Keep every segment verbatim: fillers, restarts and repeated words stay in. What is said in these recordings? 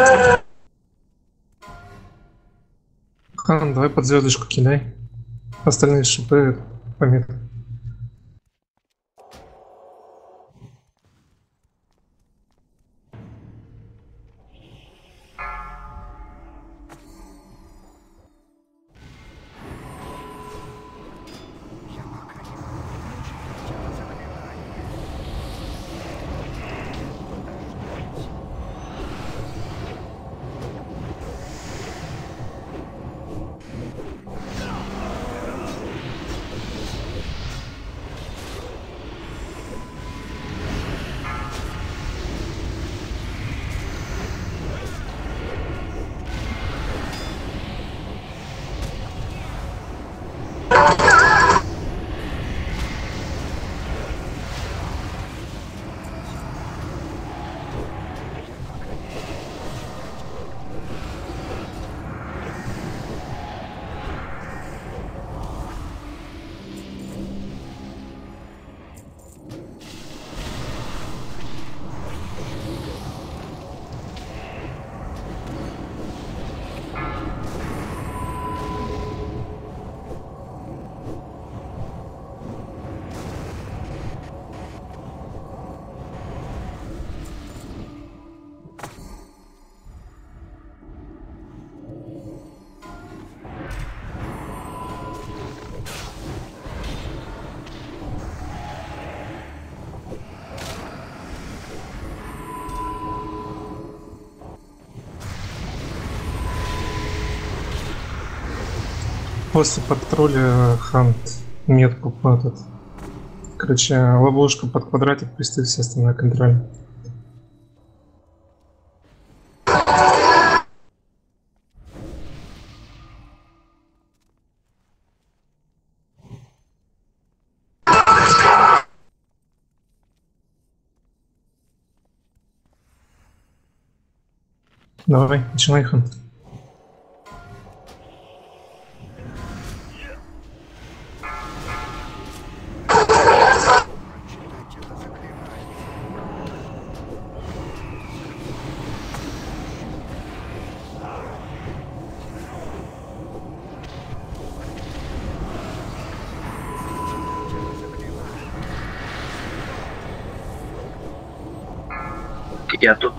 Хан, давай под звездочку кидай. Остальные шипы пометки. После патруля Хант метку этот. Короче, ловушка под квадратик, присты, все остальное контроль. Давай, начинай, Хант. Я тут.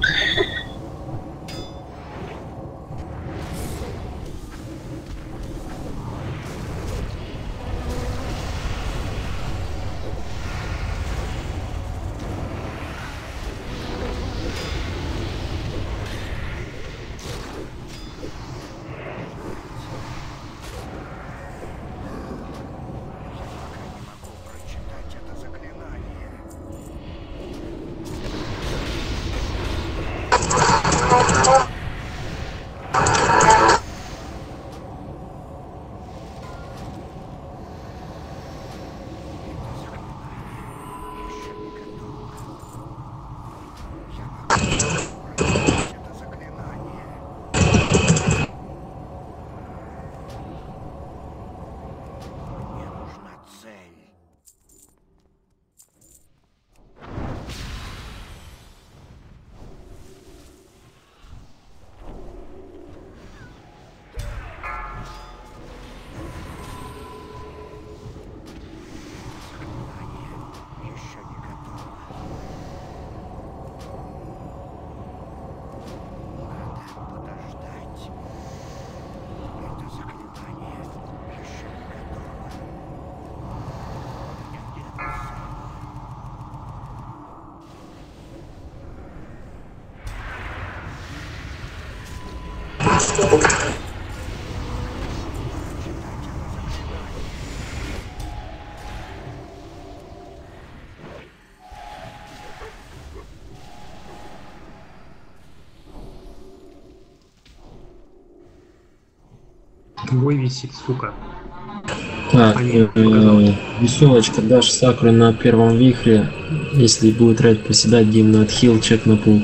Твой висит, сука. Так, э, веселочка, дашь сакру на первом вихре. Если будет рейд приседать, гимн на отхил, чек на пул.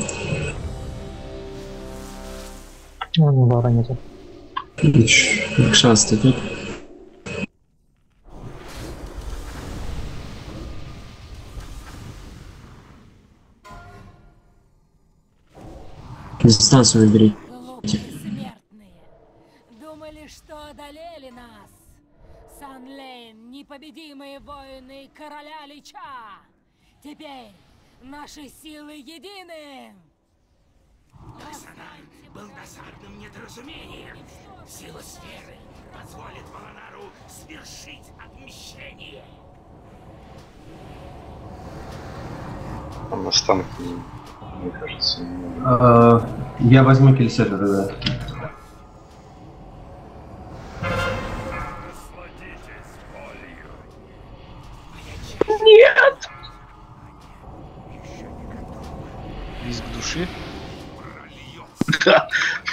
Ну, бара нету. Шанс ты тут? Дистанцию наберите. Глупые смертные. Думали, что одолели нас. Санлейн, непобедимые воины короля Лича. Теперь наши силы едины. Ксанай был досадным недоразумением. Сила сферы позволит Волонару свершить отмщение. Там на станке, мне кажется, немного. А, я возьму кильсер тогда. Нет! Визг души. Да.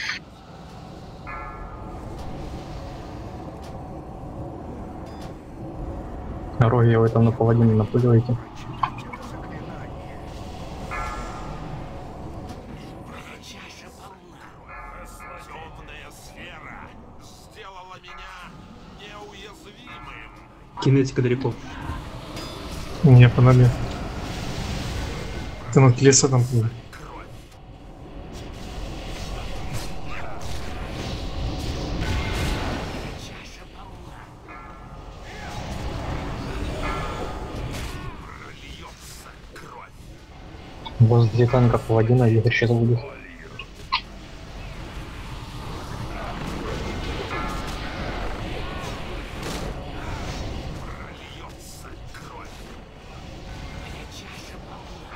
Роги вы там на паладина напугиваете. Чаша полна. Темная сфера сделала меня неуязвимым. Кинетика далеко. Не, по ноге. Ты над леса там был. Чаша полна. Прольется кровь. Возле танка паладина Игорь сейчас будет. Прольется кровь. Моя чаша полна.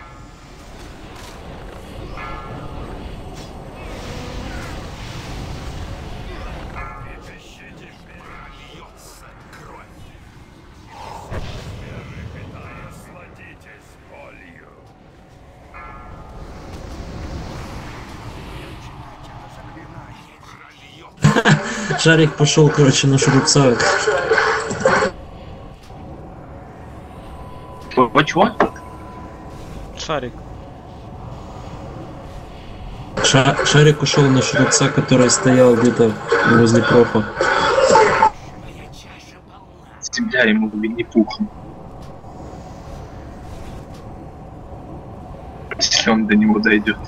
Прольется кровь. Насладитесь болью. Шарик пошел, короче, на шурупца. Чего? Чего? Шарик. Ша Шарик ушел на шурупца, который стоял где-то возле профа. Моя чаша полна. Земля ему Винни-Пух. Если он до него дойдет.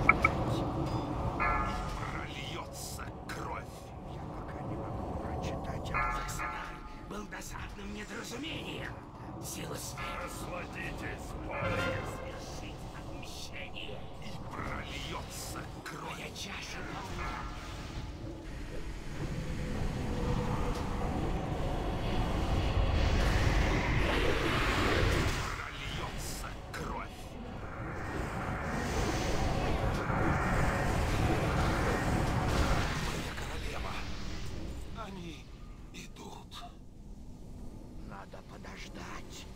Прольется кровь. Я пока не могу прочитать это. Ксанай был досадным недоразумением. Сила сферы. Насладитесь болью. Свершить отмщение. И прольется кровь. Моя чаша полна. Прольется кровь. Моя королева. Они идут. Надо подождать.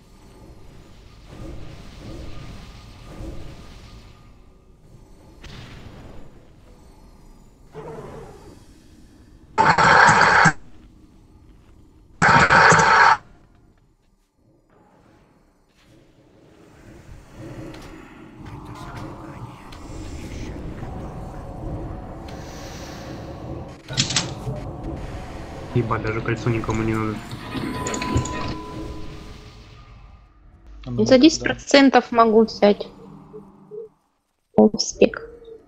Это заклинание еще не готово. Ебать, даже кольцо никому не надо. А ну, За десять да. процентов могу взять. Спек.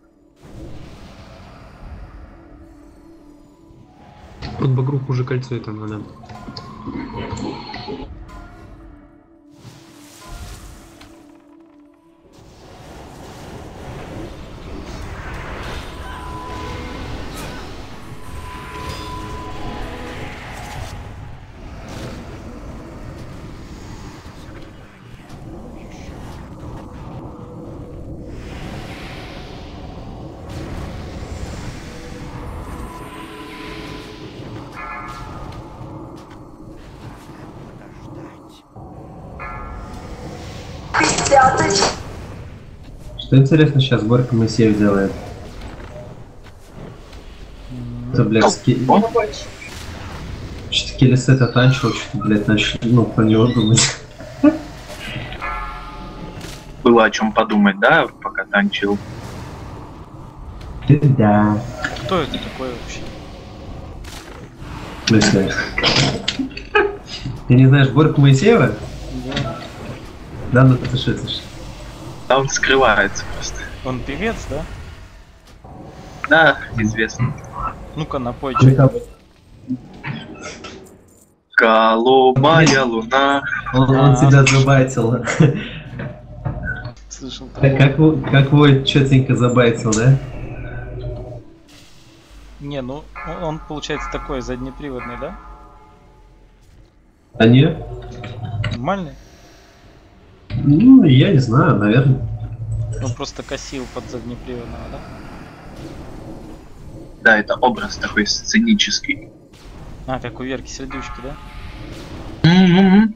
Вот Багрух уже кольцо это надо. Что интересно сейчас Горько Моисеев делает? Это, блядь, ски... Что-то Келесет отанчивал, что-то, блядь, начал, ну, про него думать. Было о чем подумать, да, пока танчил. Да. Кто это такой вообще? В смысле? Ты не знаешь Горько Моисеева? Да. Да, ну ты что, это ж. Да он скрывается просто. Он певец, да? Да, известно. Ну-ка, напойте. Голубая луна. Он, он тебя забайтил. Слышал Как, такое. как, как Войт четенько забайтил, да? Не, ну он, он, получается такой заднеприводный, да? А нет? Нормальный? Ну, я не знаю, наверное. Он просто косил под заднеприводного, да? Да, это образ такой сценический. А, как у Верки Сердючки, да? М-м-м.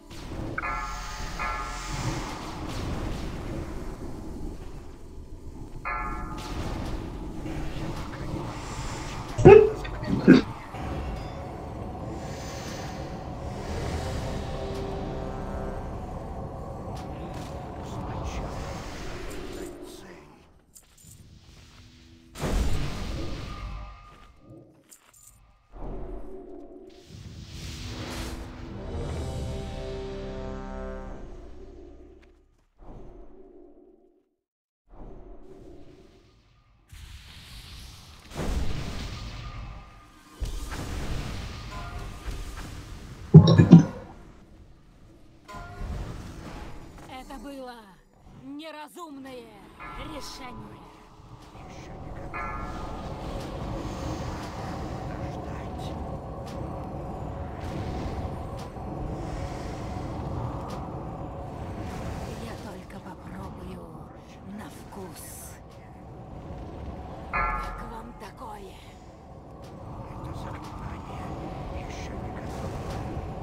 Это было неразумное решение. Я только попробую на вкус. Как вам такое? Это заклинание еще не готово.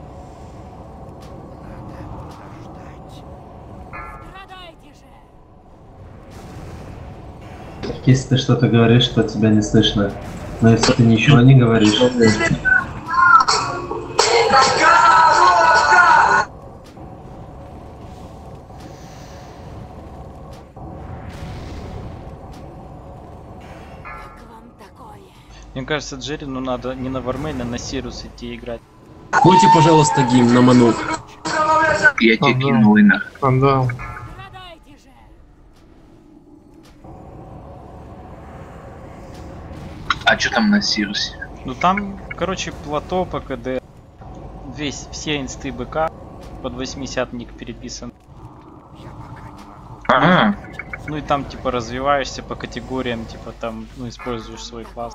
Надо подождать. Страдайте же! Если ты что-то говоришь, то тебя не слышно. Но если ты ничего не говоришь... Как вам такое? Мне кажется, Джерину надо не на Вармейн, а на Сирус идти играть. Пойте, пожалуйста, гимн на ману. Я тебе Ага. кинул и нахуй. Отдал. Страдайте же! А что там на Сирусе? Ну там, короче, плато по КД. Весь, все инсты БК под восемьдесят ник переписан. Ага. Ну и там типа развиваешься по категориям, типа там, ну, используешь свой класс.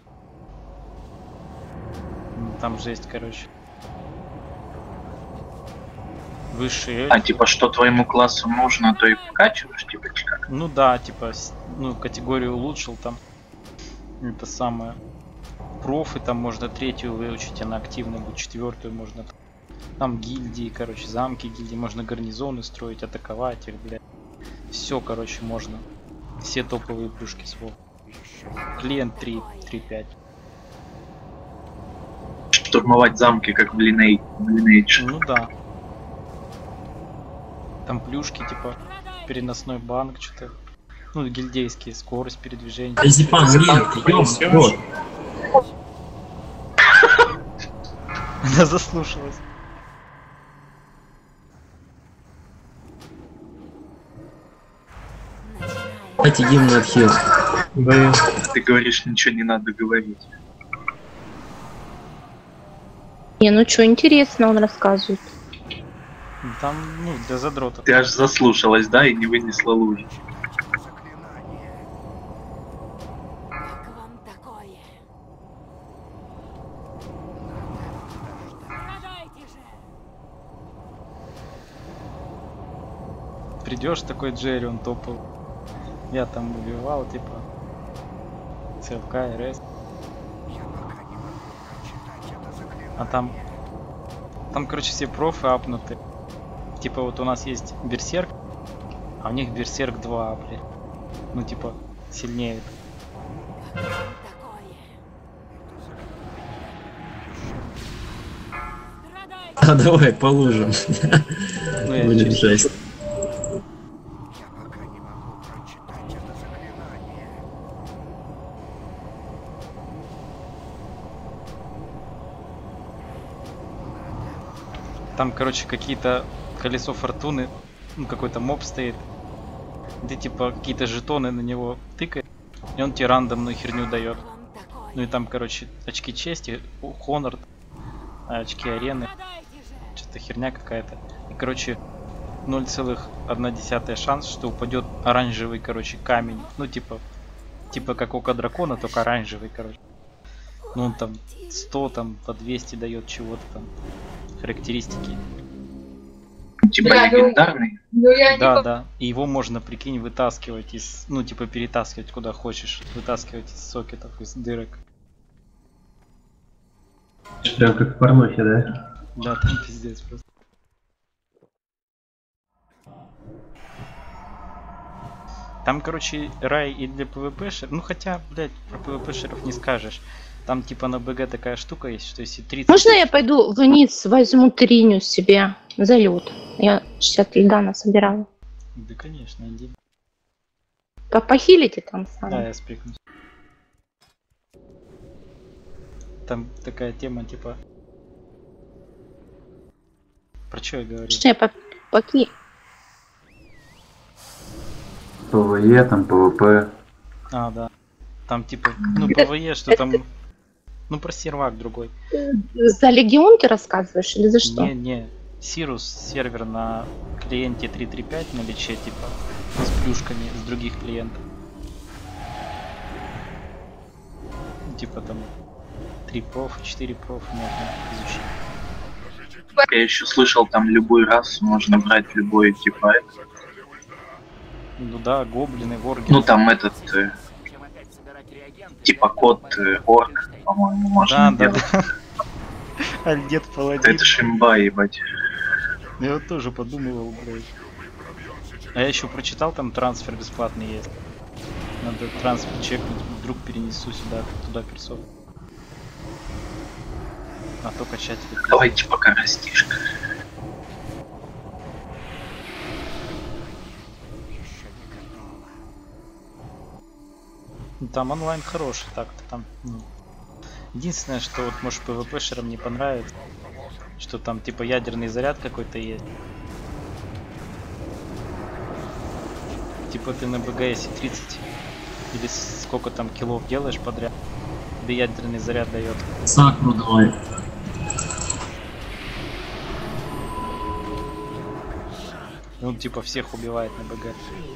Ну, там жесть, короче. Высший эльф. А типа что твоему классу нужно, то и вкачиваешь, типа чи как? Ну да, типа, с- ну, категорию улучшил там. Это самое. Профы там можно третью выучить, она активная будет, четвертую можно. Там гильдии, короче, замки гильдии, можно гарнизоны строить, атаковать их, блядь. Все, короче, можно. Все топовые плюшки с Вов. Клиент три, три пять. Штурмовать замки, как в Lineage. в Lineage. Ну да. Там плюшки, типа, переносной банк, что-то. Ну, гильдейские, скорость передвижения. Зипан, нет, ёб, вот. Она заслушалась. Дайте гимн на отхил. Да я. Ты говоришь, ничего не надо говорить. Не, ну что, интересно он рассказывает. Там, ну, для задрота. Ты аж заслушалась, да, и не вынесла лужи. Заклинание. Как вам такое? Страдайте же! Придешь такой Джерри, он топовый. Я там убивал, типа. ЦЛК, РС. Я пока не могу прочитать это заклинание. А там. Там, короче, все профы апнуты. Типа вот у нас есть Берсерк, а у них Берсерк два, блядь. Ну типа, сильнее. Как вам такое? Страдайте! А давай положим. Ну я Будет чуть- жесть. Я пока не могу прочитать это заклинание. Там, короче, какие-то колесо фортуны, ну какой-то моб стоит. Ты типа какие-то жетоны на него тыкаешь, И он тебе рандомную херню дает. Вам такое. Ну и там, короче, очки чести, Хонор, очки арены, Страдайте же. что-то херня какая-то. И, короче, ноль целых одна десятая шанс, что упадет оранжевый, короче, камень. Ну, типа, типа как око дракона, только оранжевый, короче. Ну, он там сто, там, по двести дает чего-то там, характеристики. Типа Бля, ну- легендарный. Ну я не Да, пом- да. И его можно, прикинь, вытаскивать из, ну, типа, перетаскивать куда хочешь. Вытаскивать из сокетов, из дырок. Прям как в порнухе, да? Да, там пиздец просто. Там, короче, рай и для пвпшеров. Ну хотя, блядь, про пвпшеров не скажешь. Там типа на БГ такая штука есть, что если тридцать... Можно я пойду вниз, возьму триню себе за лед? Я шестьдесят льда насобирала. Да, конечно, иди. По- Похилите там Да, сами. я спрыгну. Там такая тема, типа... Про что я говорю? Что я по- поки... ПВЕ, там ПВП. А, да. Там типа, ну, ПВЕ, что там... Ну, про сервак другой. За легион ты рассказываешь или за что? Не, не. Сирус сервер на клиенте три три пять на личе, типа, с плюшками с других клиентов. Ну, типа там три проф, четыре проф можно изучить. Я еще слышал, там любой раз можно брать любой типа. Ну да, гоблины, ворги. Ну там этот э, типа код э, орк, по-моему, можно да, делать. да, да. Альдет паладин. Это шимба, ебать. Я вот тоже подумывал, блядь. А я еще прочитал, там трансфер бесплатный есть. Надо трансфер чекнуть, вдруг перенесу сюда, туда персов. А то качать. Давайте пока растишка. Ну, там онлайн хороший, так-то там. Ну. Единственное, что вот может пвпшерам не понравится, что там типа ядерный заряд какой-то есть. Типа ты на БГСе тридцать или сколько там килов делаешь подряд, тебе ядерный заряд дает. Сакру давай. Он типа всех убивает на БГ.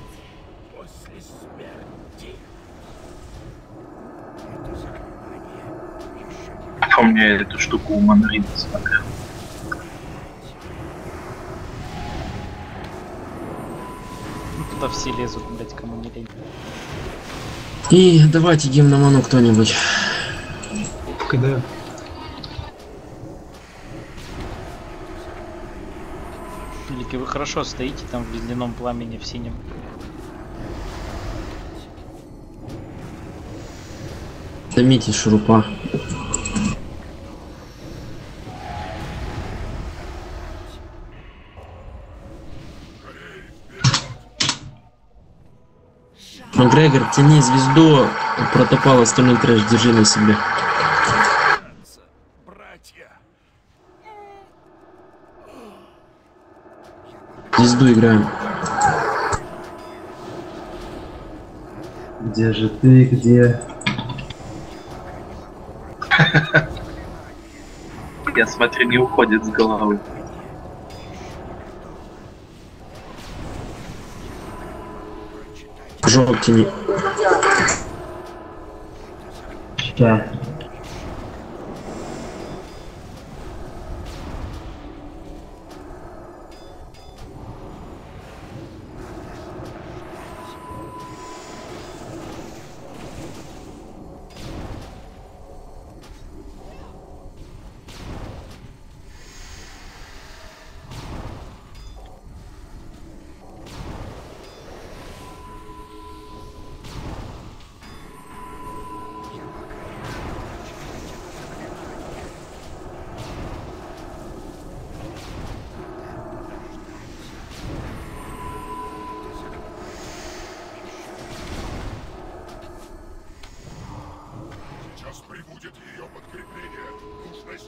Помню, я эту штуку у Мандарина смотрел. Ну туда все лезут, блять, кому не лень. И давайте гимн ману кто-нибудь. КД. Великий, вы хорошо стоите там в ледяном пламени в синем. Томите шурупа. Макгрегор, тяни звезду, протопал остальной трэш, держи на себе. Звезду играем. Где же ты, где? Я смотрю, не уходит с головы. Жёг тяни. Ща.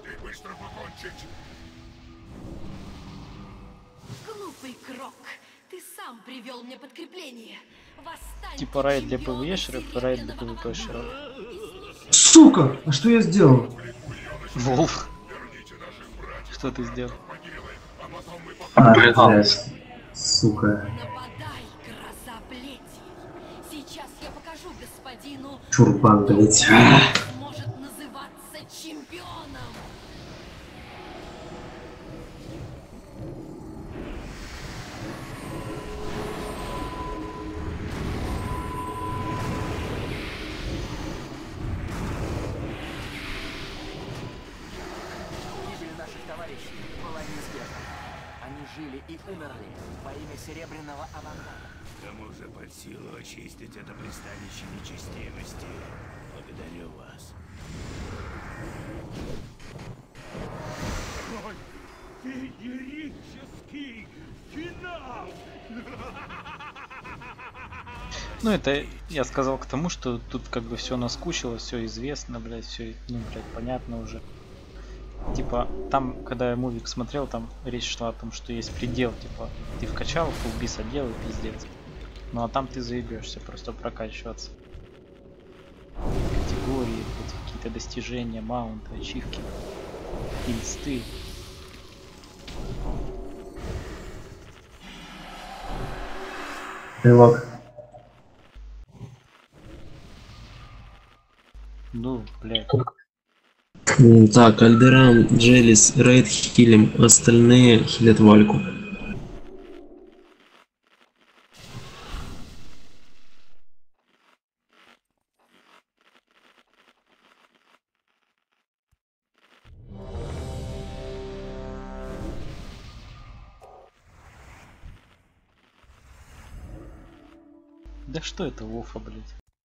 Глупый Крок, ты Ты сам привел мне подкрепление. Восстань, Типа рейд для ПВЕшеров и рейд для ПВПшеров. Сука! А что я сделал? Волф. Что ты сделал? А, Убегал. блядь. Сука. Нападай, гроза плети. Сейчас я покажу господину, Чурбан, блядь. может называться чемпионом. Гибель наших товарищей была неизбежна. Они жили и умерли во имя Серебряного Авангарда. Кому же под силу очистить это пристанище нечестивости? Благодарю вас. Феерический финал! Ну это я сказал к тому, что тут как бы все наскучило, все известно, блядь, все, ну, блядь, понятно уже. Типа, там, когда я мувик смотрел, там речь шла о том, что есть предел, типа, ты вкачал, фулбис одел и пиздец. Ну а там ты заебешься просто прокачиваться. Категории, блядь, какие-то достижения, маунты, ачивки, инсты. Стрелок. Ну, блядь. М, Так, Альдеран, Джелис, Рейд хилим, остальные хилят Вальку. Да что это Вофа, блядь?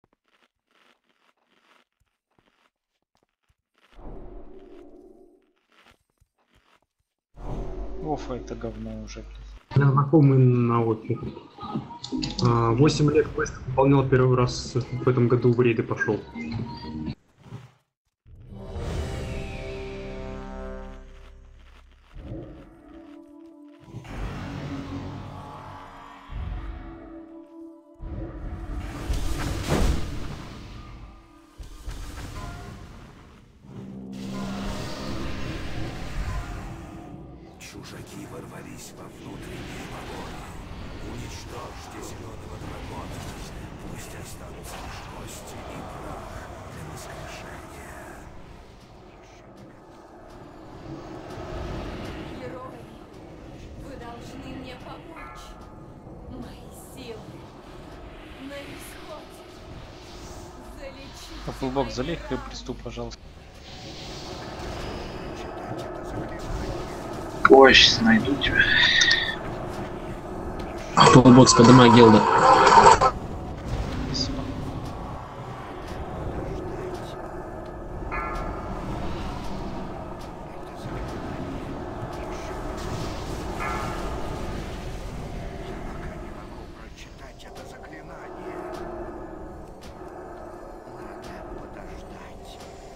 Вофа это говно уже, блядь. Я знакомый на Офе. восемь лет квест выполнял первый раз в этом году в рейды пошел. Чужаки ворвались во внутренние ворота. Уничтожьте зеленого дракона. Пусть останутся лишь кости и прах для воскрешения. Герои, вы должны мне помочь. Мои силы на исходе. Залечите. А фулбок залей хп-приступ, пожалуйста. Ой, сейчас найду тебя. Фулбокс, подымай гилда. Спасибо. Прочитать это заклинание. Надо подождать.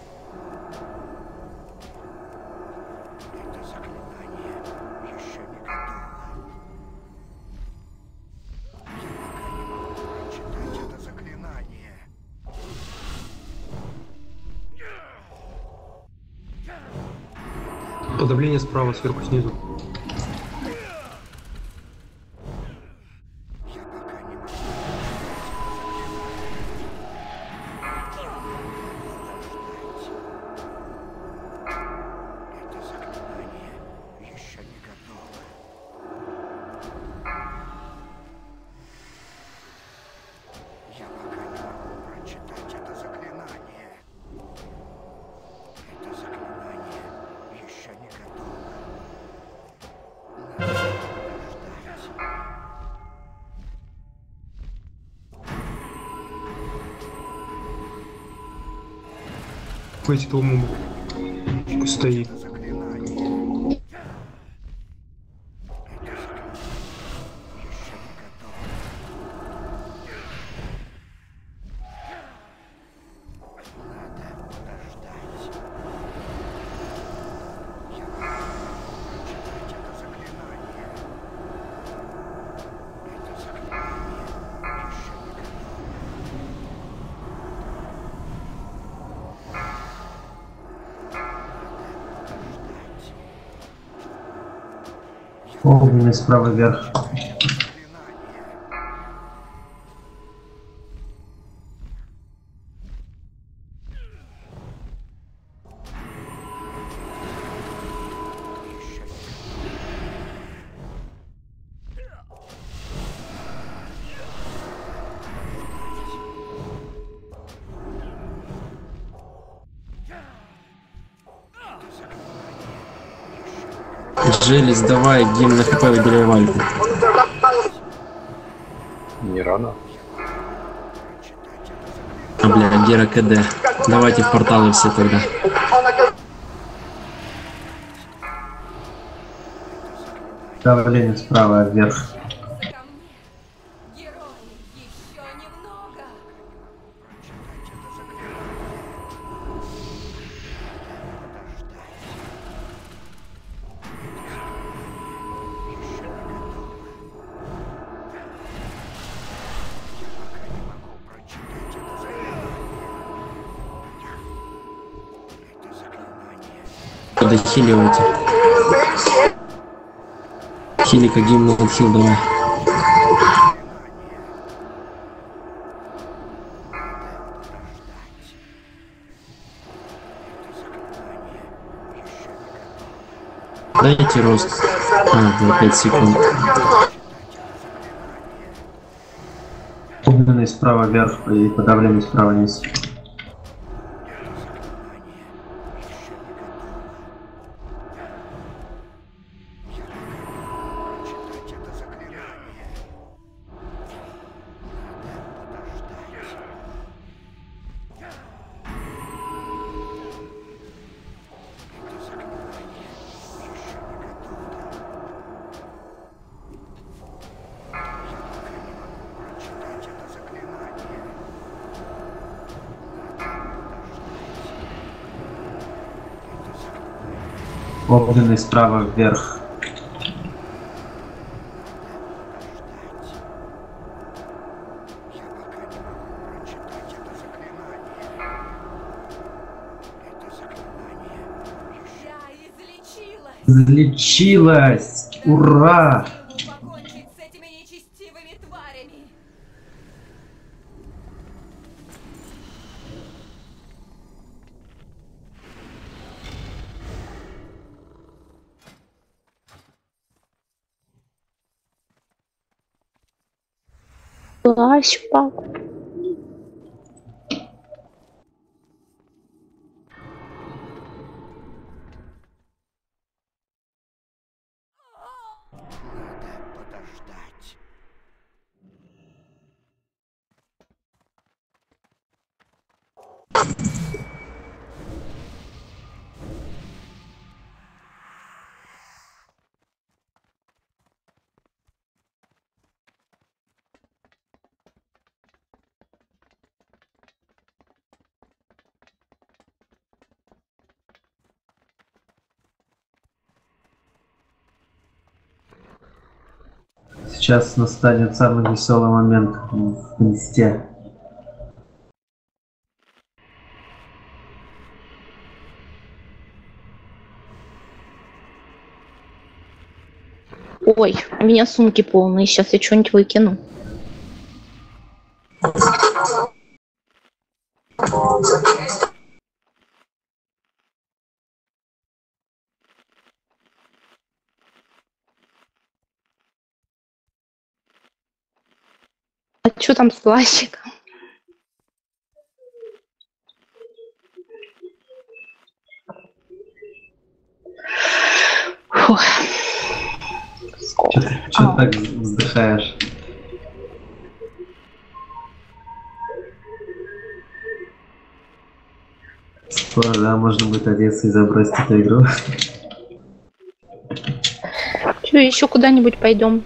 Это заклинание еще не готово. Я пока не могу прочитать это заклинание. Подавление справа, сверху, снизу. Я пока не могу. Это заклинание еще не готово. Я пока не могу прочитать это заклинание. Это заклинание еще не готово. Надо подождать. Хватит ему. Пусть стоит. Это заклинание. Это заклинание еще не готово. Надо подождать. Я могу прочитать это заклинание. Огненный справа вверх. Желез, давай, гимн на хп, выбирай вальку. Не рано. А, бля, Гера КД. Давайте в порталы все тогда. Давление справа вверх. Дохиливайте. Хилика гимн отхил, давай. Дайте рост. А, на пять секунд. Огненный справа вверх и подавление справа вниз. Огненный справа вверх. Излечилась! Ура! Покончить с этими нечестивыми тварями. Плащ пал. Сейчас настанет самый веселый момент в инсте. Ой, у меня сумки полные, сейчас я что-нибудь выкину. А что там с плащиком? Фух. Че так вздыхаешь? Скоро, да, можно будет одеться и забросить эту игру. Че, еще куда-нибудь пойдем?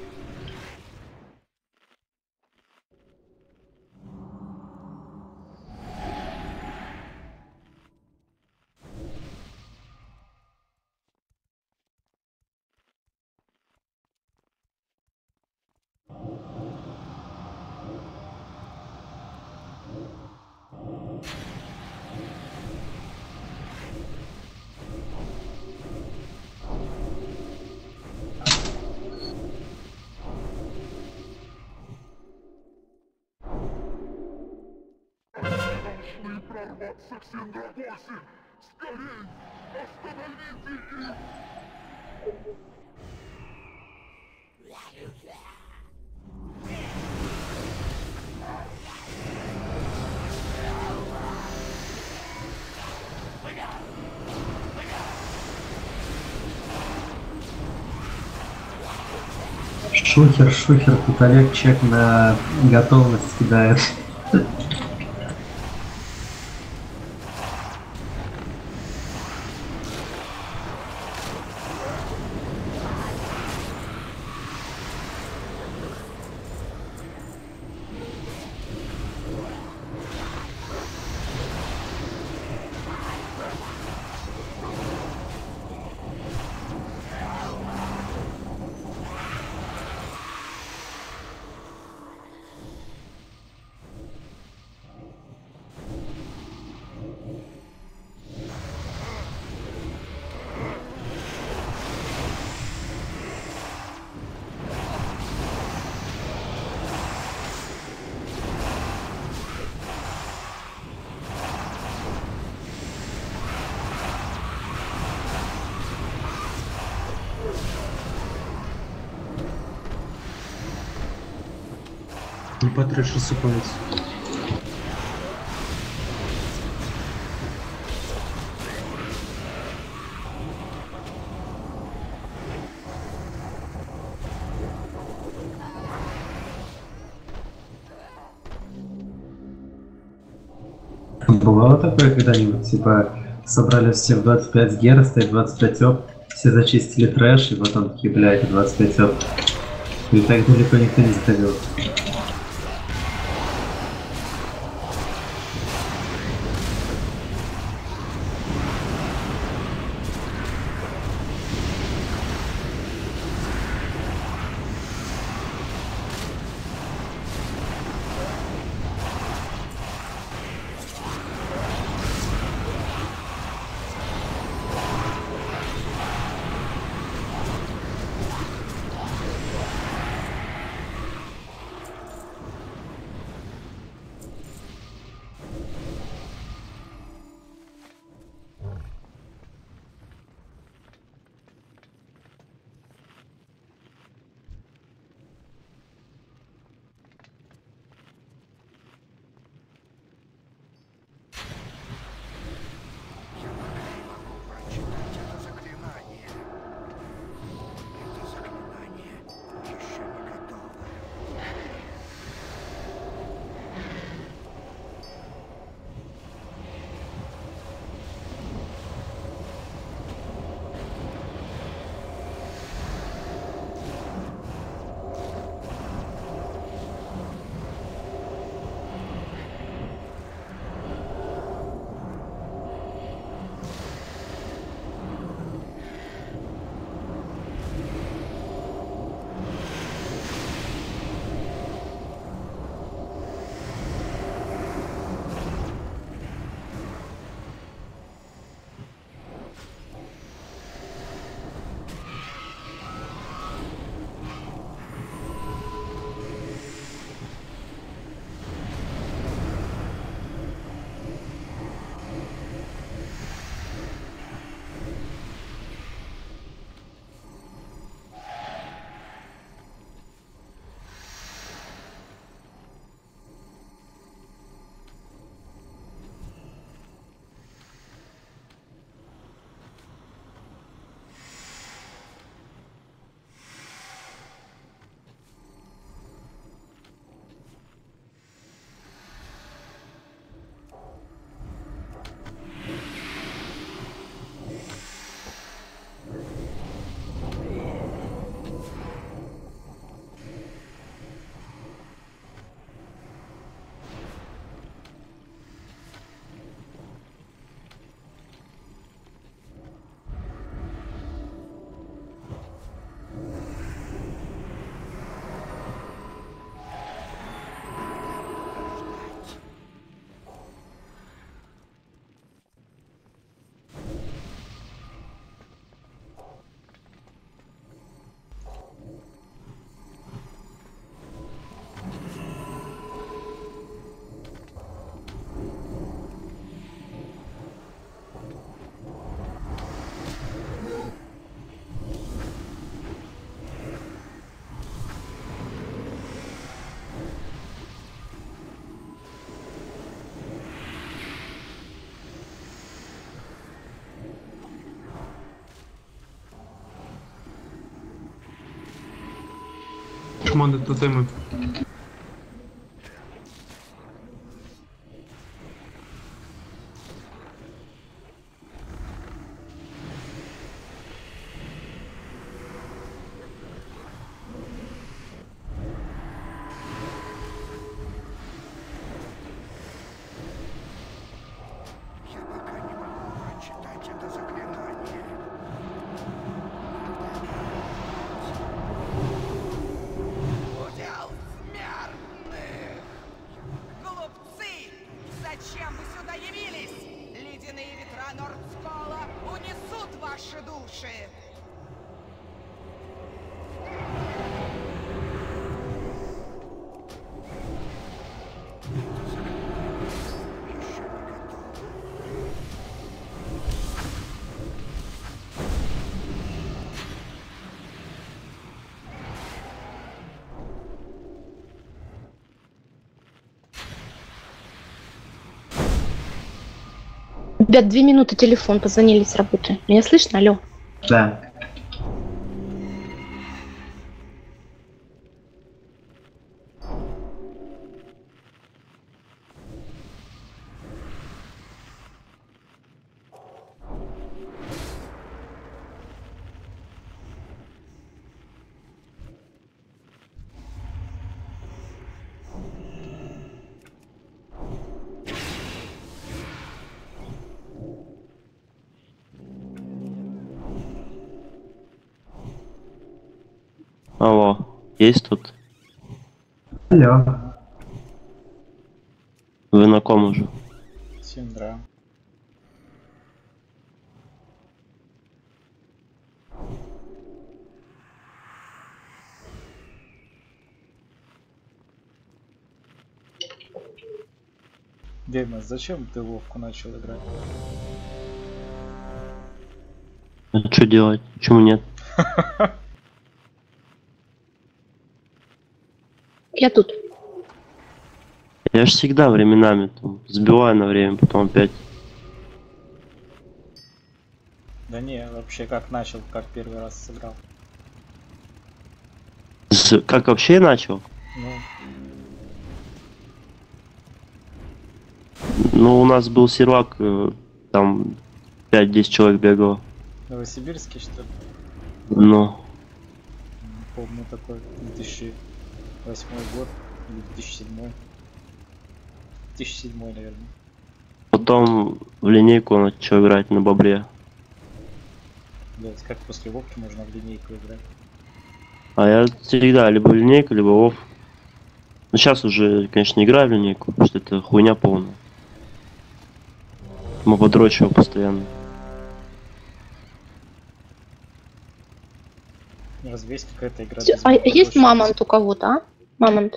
прорваться к Синдрагосе! Скорей! Остановите их! Шухер, шухер, тут Олег чек на готовность кидает. Не потрешь рассыпается. Бывало такое когда-нибудь, типа, собрали все в двадцать пять гера, стоит двадцать пять оп, все зачистили трэш, и потом такие, блядь, двадцать пять оп. И так далеко никто не заходил. команды тотемы. Зачем вы сюда явились? Ледяные ветра Нордскола унесут ваши души! Ребят, две минуты, телефон, позвонили с работы. Меня слышно? Алло? Да. Алло, есть тут? Алло. Вы на ком уже? Синдра. Демос, зачем ты Вовку начал играть? А что делать? Почему нет? Я тут. Я ж всегда временами там сбиваю на время, потом опять. Да не, вообще как начал, как первый раз сыграл. С- как вообще начал? Ну, Ну, у нас был сервак, э, там пять-десять человек бегало. Новосибирский, что ли? Ну, Не помню такой. две тысячи восьмой год или две тысячи седьмой. две тысячи седьмой, наверное. потом в линейку начал играть на бобре. Блять, как после Вовки можно в линейку играть? А я всегда либо линейка, либо вов. Ну, сейчас уже, конечно, не играю в линейку, потому что это хуйня полная. Мы подрочиваем постоянно. Разве есть какая-то игра? Всё, без а мапы есть точно? мамонт у кого-то, а? Мамонт.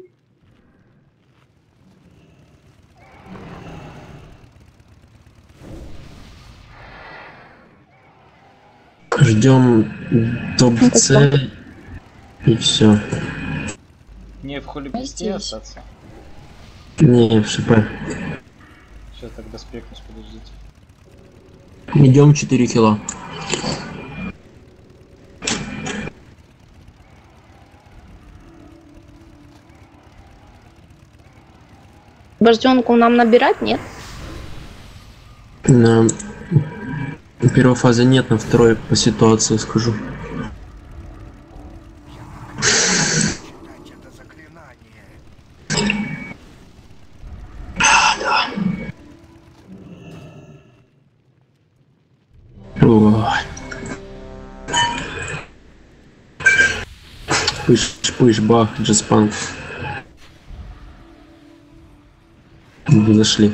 Ждем топ-С и все. Не в холипусте остаться. Не, в ШП. Сейчас тогда спекнусь, подождите. Идем четыре кило. Борзенку нам набирать, нет? На первой фазы нет, на второй по ситуации скажу. Пыш, пыш, бах, джеспанк. Вы зашли.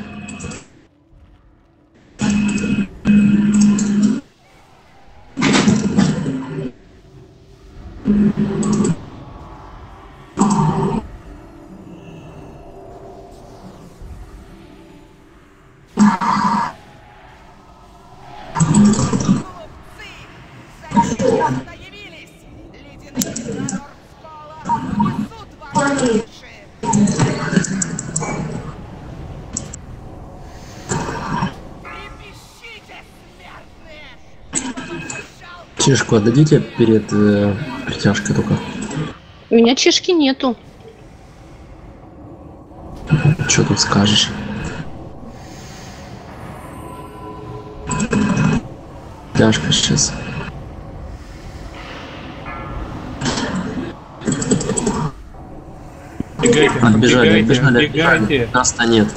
Чешку отдадите перед э, притяжкой только. У меня чешки нету. Что тут скажешь? Тяжко сейчас. Бегайте, Отбежали, бегайте, отбежали, бегайте. отбежали. Нас-то нет.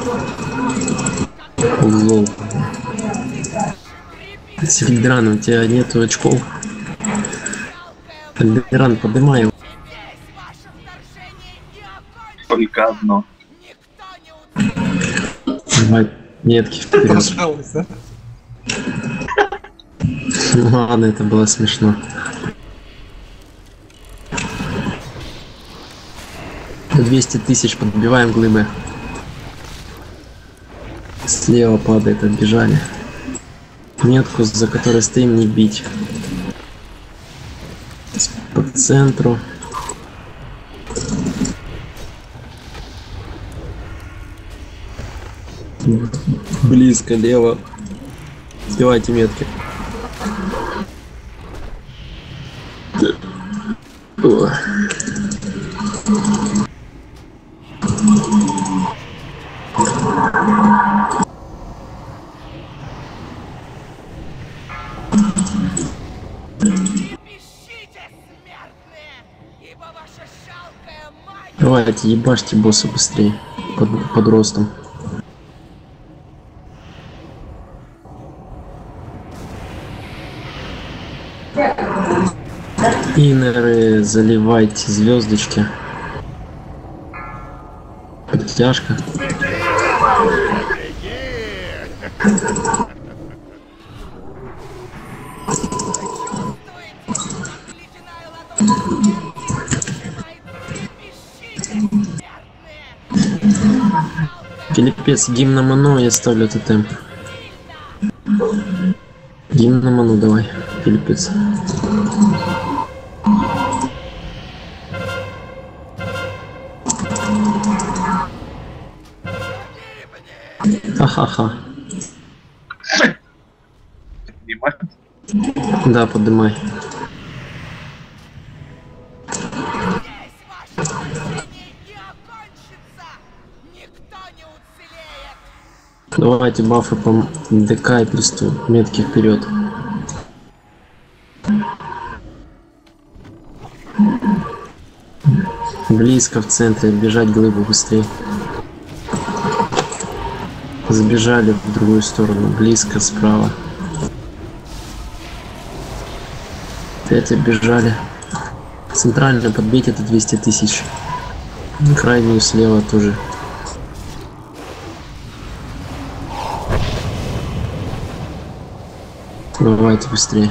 Лол. Сильдран, у тебя нету очков. Сильдран, поднимай его. Только одно. Давай, метки вперед. Пожалуйста. Ладно, это было смешно. двести тысяч подбиваем глыбы. Слева падает, отбежали. Метку, за которой стоим, не бить. По центру. Близко, лево. Сбивайте метки. О. Давайте, ебашьте босса быстрее. Под, под ростом. Инеры заливайте звездочки. Подтяжка. Филиппец, гимн на ману, я ставлю тотем. Гимн на ману давай, Филиппец. Ха-ха-ха. Да, поднимай. Давайте бафы по ДК и плюс метки вперед. Близко в центре, бежать глыбу быстрее. Забежали в другую сторону, близко справа. Опять оббежали. Центрально подбить это двести тысяч. Крайнюю слева тоже. Давайте быстрее.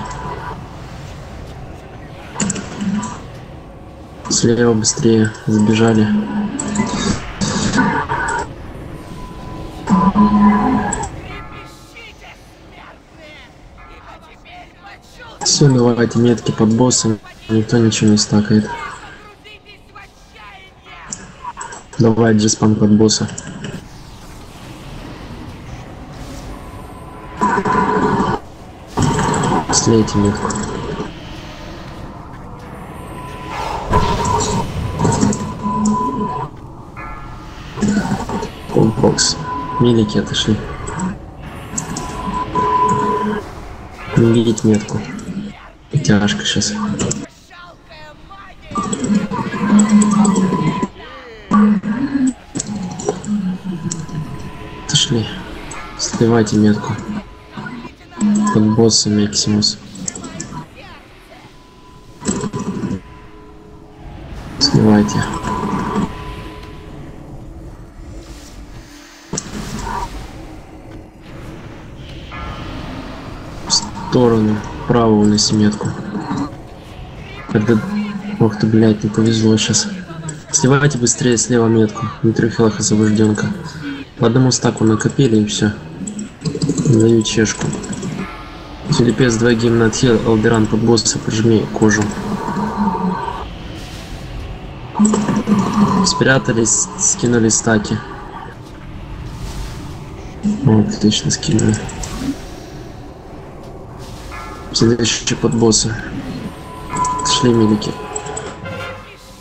Слева быстрее. Забежали. Все, давайте метки под боссом. Никто ничего не стакает. Давай джеспан под босса. Слейте метку. Комбокс. Милики отошли. Видеть метку. Тяжко сейчас. Отошли. Сливайте метку. Под боссом Максимус. Сливайте. В сторону. Вправо уноси метку. Когда... Ох ты, блядь, не повезло сейчас. Сливайте быстрее слева метку. На трех хилах освобожденка. По одному стаку накопили и все. Даю чешку. Филиппец два гимна отхил, Алдеран под босса, прожми кожу. Спрятались, скинули стаки. Вот, отлично скинули. Следующий под босса. Шли милики.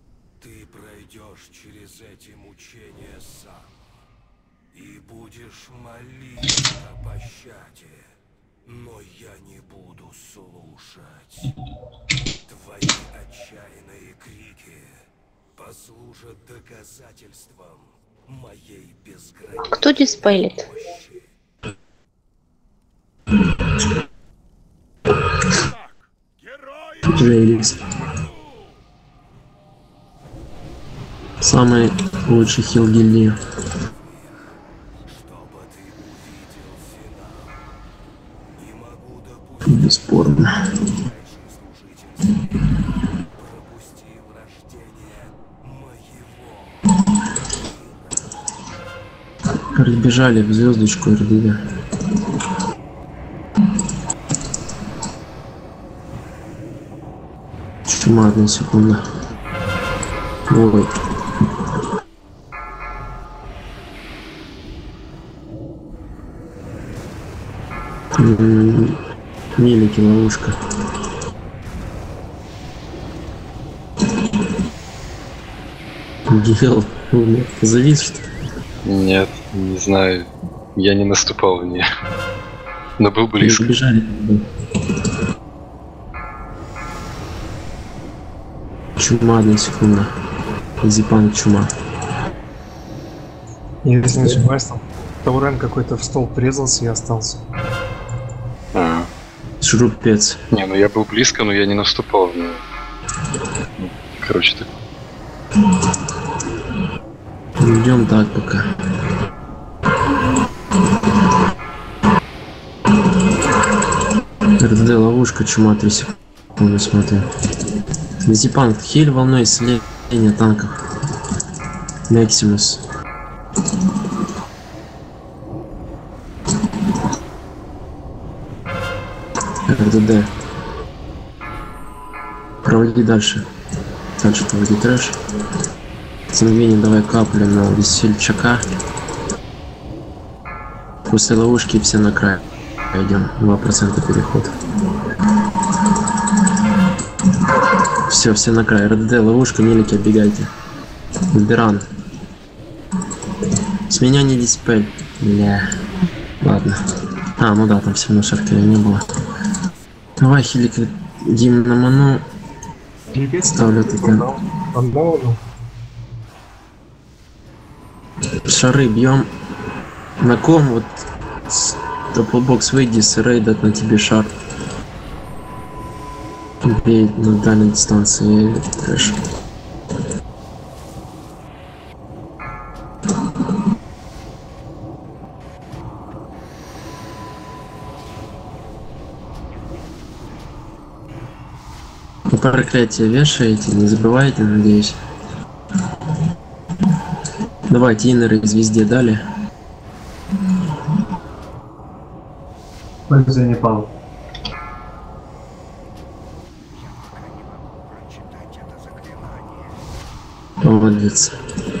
Ты пройдешь через эти мучения сам и будешь молить о пощаде, но я не буду слушать. Твои отчаянные крики послужат доказательством моей безграничной Кто диспелит? Джейлис. Самый лучший хил гильдии. Бесспорно. Разбежали в звездочку эр дэ дэ. Чума, одна секунда. Ой. М-м-м. Милики, ловушка. Гел, завис, что ли? Нет, не знаю. Я не наступал в нее. Но был близко. Бежали. Чума, одна секунда. Зипан, чума. Если не ошибаюсь, там Таурен какой-то в стол призался и остался. А. Шурупец. Не, ну я был близко, но я не наступал в нее. Короче, так. Идем так пока. эр дэ дэ ловушка, чума, три секунды смотрю. Зипан, хиль волной исследования танков. Максимус. эр дэ дэ. Проводи дальше. Дальше проводи трэш. Сангвини, давай каплю на весельчака. После ловушки все на край. Пойдем. два процента переход. Все, все на край. эр дэ дэ, ловушка, милики, оббегайте. Беран. С меня не диспель. Бля. Ладно. А, ну да, там все равно шаркеля не было. Давай, хилик, Дим на ману. Ставлю туда. Шары бьем. На ком вот топлбокс выйди с рейдат на тебе шар. Бей на дальней дистанции трэш. Проклятие вешаете, не забывайте, надеюсь. Давайте иннеры из везде дали. Пользуй не пал. Молодец.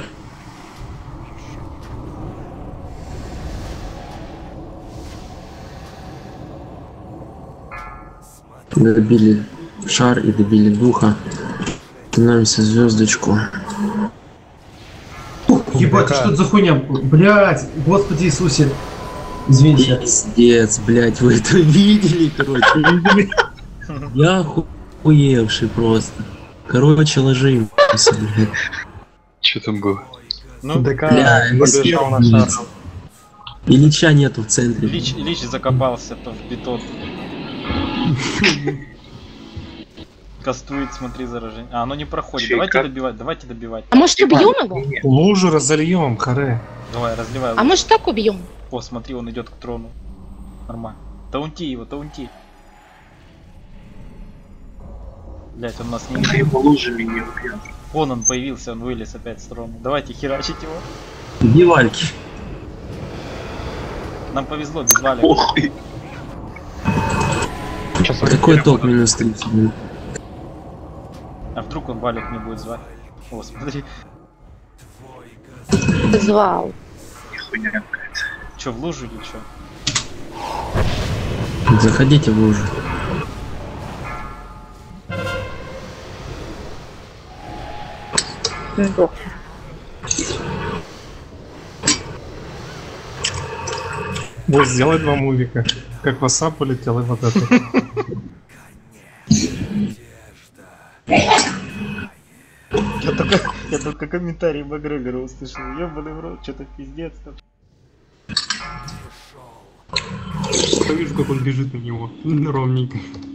Добили шар и добили духа. Становимся звездочку. Ебать, ты что за хуйня? Блять, Господи Иисусе. Извините. Пиздец, блять, вы это видели, короче? Я охуевший просто. Короче, ложимся, блядь. Что там было? Ну, ДК бля, побежал на шар. Ильича нету в центре. Лич, Лич закопался то в бетон. Кастует, смотри, заражение. А, оно не проходит. Чей, Давайте как? добивать, давайте добивать. А может убьем его? Лужу разольем, харе. Давай, разливай. А может так убьем? О, смотри, он идет к трону. Нормально. Таунти его, таунти. Блять, он нас не Он видит. его лужами не убьет. Вон он появился, он вылез опять с трона. Давайте херачить его. Дневальки. Нам повезло, без валик. Ох ты. Какой топ минус тридцать? А вдруг он валик не будет звать? О, смотри. Звал. Нихуя какая-то. Че, в лужу или че? Заходите в лужу. Сдох. Вот сделай два мувика. Как васап полетел и вот это. Я только, я только комментарий Макгрегора услышал. Ёбаный в рот, что-то пиздец там. Я вижу, как он бежит на него. Ровненько.